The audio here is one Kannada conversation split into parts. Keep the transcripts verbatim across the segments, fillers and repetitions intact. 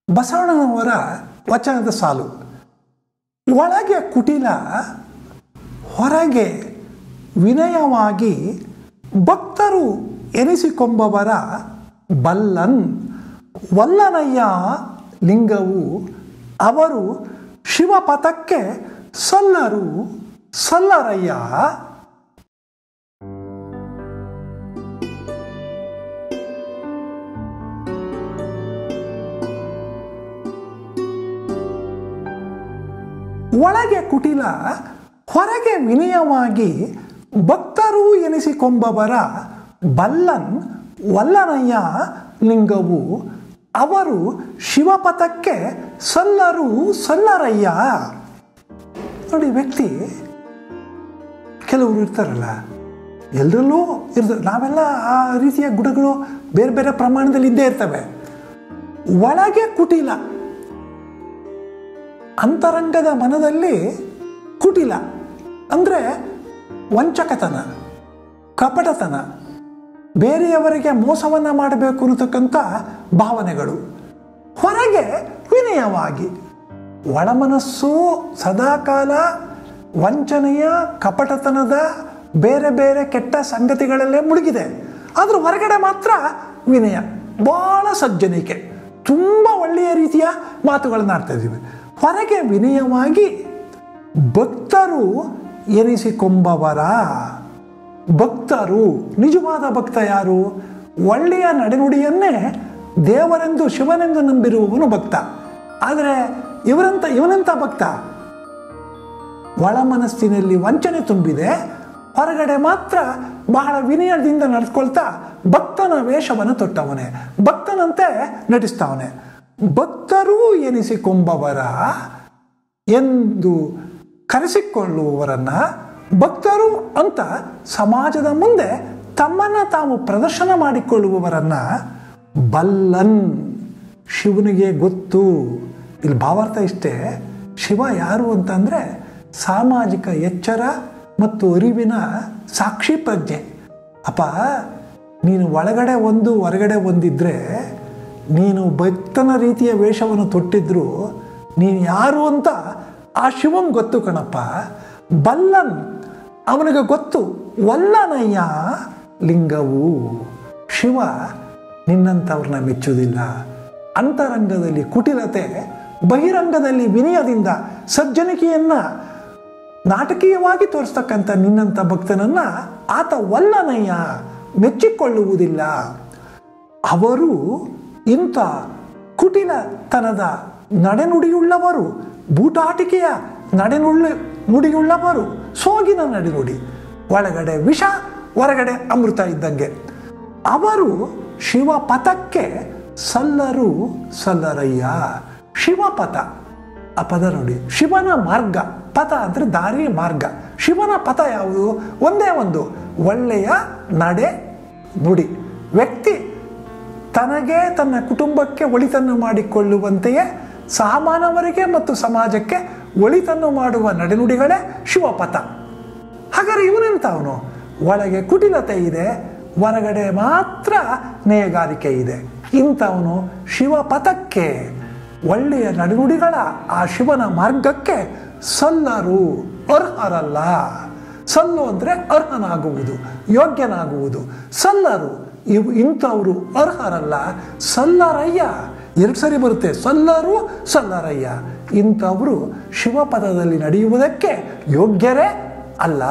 ಬಸವಣ್ಣನವರ ವಚನದ ಸಾಲು. ಒಳಗೆ ಕುಟಿಲ ಹೊರಗೆ ವಿನಯವಾಗಿ ಭಕ್ತರು ಎನಿಸಿಕೊಂಬವರ ಬಲ್ಲನ್ ವಲ್ಲನಯ್ಯ ಲಿಂಗವು ಅವರು ಶಿವಪಥಕ್ಕೆ ಸಲ್ಲರು ಸಲ್ಲರಯ್ಯ. ಒಳಗೆ ಕುಟಿಲ ಹೊರಗೆ ವಿನಯವಾಗಿ ಭಕ್ತರು ಎನಿಸಿಕೊಂಬವರ ಬಲ್ಲನ್ ವಲ್ಲನಯ್ಯ ಲಿಂಗವು ಅವರು ಶಿವಪಥಕ್ಕೆ ಸಲ್ಲರು ಸಲ್ಲರಯ್ಯ. ನೋಡಿ, ವ್ಯಕ್ತಿ ಕೆಲವರು ಇರ್ತಾರಲ್ಲ, ಎಲ್ಲರಲ್ಲೂ ಇರ್ತಾರೆ. ನಾವೆಲ್ಲ ಆ ರೀತಿಯ ಗುಣಗಳು ಬೇರೆ ಬೇರೆ ಪ್ರಮಾಣದಲ್ಲಿ ಇದ್ದೇ ಇರ್ತವೆ. ಒಳಗೆ ಕುಟಿಲ, ಅಂತರಂಗದ ಮನದಲ್ಲಿ ಕುಟಿಲ ಅಂದರೆ ವಂಚಕತನ, ಕಪಟತನ, ಬೇರೆಯವರಿಗೆ ಮೋಸವನ್ನು ಮಾಡಬೇಕು ಅನ್ನತಕ್ಕಂಥ ಭಾವನೆಗಳು. ಹೊರಗೆ ವಿನಯವಾಗಿ, ಒಳಮನಸ್ಸು ಸದಾಕಾಲ ವಂಚನೆಯ, ಕಪಟತನದ, ಬೇರೆ ಬೇರೆ ಕೆಟ್ಟ ಸಂಗತಿಗಳಲ್ಲೇ ಮುಳುಗಿದೆ. ಆದರೂ ಹೊರಗಡೆ ಮಾತ್ರ ವಿನಯ, ಭಾಳ ಸಜ್ಜನಿಕೆ, ತುಂಬ ಒಳ್ಳೆಯ ರೀತಿಯ ಮಾತುಗಳನ್ನು ಆಡ್ತಾ ಇದ್ದೀವಿ. ಹೊರಗೆ ವಿನಯವಾಗಿ ಭಕ್ತರು ಎನಿಸಿಕೊಂಬವರ, ಭಕ್ತರು, ನಿಜವಾದ ಭಕ್ತ ಯಾರು? ಒಳ್ಳೆಯ ನಡೆನುಡಿಯನ್ನೇ ದೇವರೆಂದು ಶಿವನೆಂದು ನಂಬಿರುವವನು ಭಕ್ತ. ಆದರೆ ಇವರಂತ ಇವನಂತ ಭಕ್ತ ಒಳ ಮನಸ್ಸಿನಲ್ಲಿ ವಂಚನೆ ತುಂಬಿದೆ, ಹೊರಗಡೆ ಮಾತ್ರ ಬಹಳ ವಿನಯದಿಂದ ನಡೆಸ್ಕೊಳ್ತಾ ಭಕ್ತನ ವೇಷವನ್ನು ತೊಟ್ಟವನೇ, ಭಕ್ತನಂತೆ ನಟಿಸ್ತಾವನೆ. ಭಕ್ತರು ಎನಿಸಿಕೊಂಬವರ ಎಂದು ಕರೆಸಿಕೊಳ್ಳುವವರನ್ನ, ಭಕ್ತರು ಅಂತ ಸಮಾಜದ ಮುಂದೆ ತಮ್ಮನ್ನು ತಾವು ಪ್ರದರ್ಶನ ಮಾಡಿಕೊಳ್ಳುವವರನ್ನ ಬಲ್ಲನ್, ಶಿವನಿಗೆ ಗೊತ್ತು. ಇಲ್ಲಿ ಭಾವಾರ್ಥ ಇಷ್ಟೇ, ಶಿವ ಯಾರು ಅಂತಂದರೆ ಸಾಮಾಜಿಕ ಎಚ್ಚರ ಮತ್ತು ಅರಿವಿನ ಸಾಕ್ಷಿ ಪ್ರಜ್ಞೆ. ಅಪ್ಪ, ನೀನು ಒಳಗಡೆ ಒಂದು ಹೊರಗಡೆ ಒಂದಿದ್ರೆ, ನೀನು ಭಕ್ತನ ರೀತಿಯ ವೇಷವನ್ನು ತೊಟ್ಟಿದ್ರು ನೀನು ಯಾರು ಅಂತ ಆ ಶಿವಂಗೆ ಗೊತ್ತು ಕಣಪ್ಪ. ಬಲ್ಲನ್, ಅವನಿಗೆ ಗೊತ್ತು. ವಲ್ಲನಯ್ಯ ಲಿಂಗವು, ಶಿವ ನಿನ್ನಂಥವ್ರನ್ನ ಮೆಚ್ಚುವುದಿಲ್ಲ. ಅಂತರಂಗದಲ್ಲಿ ಕುಟಿಲತೆ, ಬಹಿರಂಗದಲ್ಲಿ ವಿನಯದಿಂದ ಸಜ್ಜನಿಕೆಯನ್ನು ನಾಟಕೀಯವಾಗಿ ತೋರಿಸ್ತಕ್ಕಂಥ ನಿನ್ನಂಥ ಭಕ್ತನನ್ನು ಆತ ವಲ್ಲನಯ್ಯ ಮೆಚ್ಚಿಕೊಳ್ಳುವುದಿಲ್ಲ. ಅವರು ಇಂಥ ಕುಟಿಲತನದ ನಡೆನುಡಿಯುಳ್ಳವರು, ಬೂಟಾಟಿಕೆಯ ನಡೆನುಳ್ಳ ನುಡಿಯುಳ್ಳವರು, ಸೋಗಿನ ನಡೆನುಡಿ, ಒಳಗಡೆ ವಿಷ ಹೊರಗಡೆ ಅಮೃತ ಇದ್ದಂಗೆ. ಅವರು ಶಿವಪಥಕ್ಕೆ ಸಲ್ಲರು ಸಲ್ಲರಯ್ಯ. ಶಿವಪಥ, ಆ ಪದ ನೋಡಿ, ಶಿವನ ಮಾರ್ಗ. ಪಥ ಅಂದರೆ ದಾರಿ, ಮಾರ್ಗ. ಶಿವನ ಪಥ ಯಾವುದು? ಒಂದೇ ಒಂದು, ಒಳ್ಳೆಯ ನಡೆ ನುಡಿ. ವ್ಯಕ್ತಿ ತನಗೆ ತನ್ನ ಕುಟುಂಬಕ್ಕೆ ಒಳಿತನ್ನು ಮಾಡಿಕೊಳ್ಳುವಂತೆಯೇ ಸಾಮಾನ್ಯವರಿಗೆ ಮತ್ತು ಸಮಾಜಕ್ಕೆ ಒಳಿತನ್ನು ಮಾಡುವ ನಡೆನುಡಿಗಳೇ ಶಿವಪಥ. ಹಾಗಾದರೆ ಇವನೆಂಥವನು? ಒಳಗೆ ಕುಟಿಲತೆ ಇದೆ, ಹೊರಗಡೆ ಮಾತ್ರ ನೇಯಗಾರಿಕೆ ಇದೆ. ಇಂಥವನು ಶಿವಪಥಕ್ಕೆ, ಒಳ್ಳೆಯ ನಡೆನುಡಿಗಳ ಆ ಶಿವನ ಮಾರ್ಗಕ್ಕೆ ಸಲ್ಲರು, ಅರ್ಹರಲ್ಲ. ಸಲ್ಲು ಅಂದರೆ ಅರ್ಹನಾಗುವುದು, ಯೋಗ್ಯನಾಗುವುದು. ಸಲ್ಲರು, ಇವು ಇಂಥವರು ಅರ್ಹರಲ್ಲ. ಸಲ್ಲರಯ್ಯ, ಎರಡು ಸರಿ ಬರುತ್ತೆ, ಸಲ್ಲರು ಸಲ್ಲರಯ್ಯ. ಇಂಥವರು ಶಿವಪದದಲ್ಲಿ ನಡೆಯುವುದಕ್ಕೆ ಯೋಗ್ಯರೇ ಅಲ್ಲ.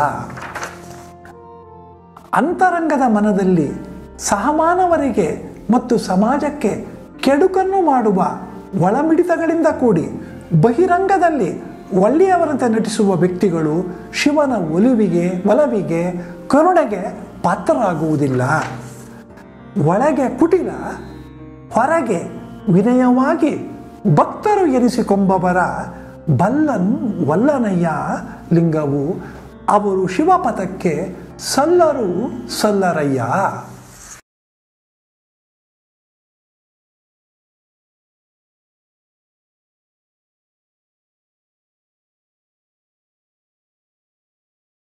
ಅಂತರಂಗದ ಮನದಲ್ಲಿ ಸಹಮಾನವರಿಗೆ ಮತ್ತು ಸಮಾಜಕ್ಕೆ ಕೆಡುಕನ್ನು ಮಾಡುವ ಒಳಮಿಡಿತಗಳಿಂದ ಕೂಡಿ ಬಹಿರಂಗದಲ್ಲಿ ಒಳ್ಳೆಯವರಂತೆ ನಟಿಸುವ ವ್ಯಕ್ತಿಗಳು ಶಿವನ ಒಲಿವಿಗೆ, ಒಲವಿಗೆ, ಕರುಣೆಗೆ ಪಾತ್ರರಾಗುವುದಿಲ್ಲ. ಒಳಗೆ ಕುಟಿಲ, ಹೊರಗೆ ವಿನಯವಾಗಿ ಭಕ್ತರು ಎನಿಸಿಕೊಂಬವರ ಬಲ್ಲನ್ ವಲ್ಲನಯ್ಯ ಲಿಂಗವು ಅವರು ಶಿವಪಥಕ್ಕೆ ಸಲ್ಲರು ಸಲ್ಲರಯ್ಯ.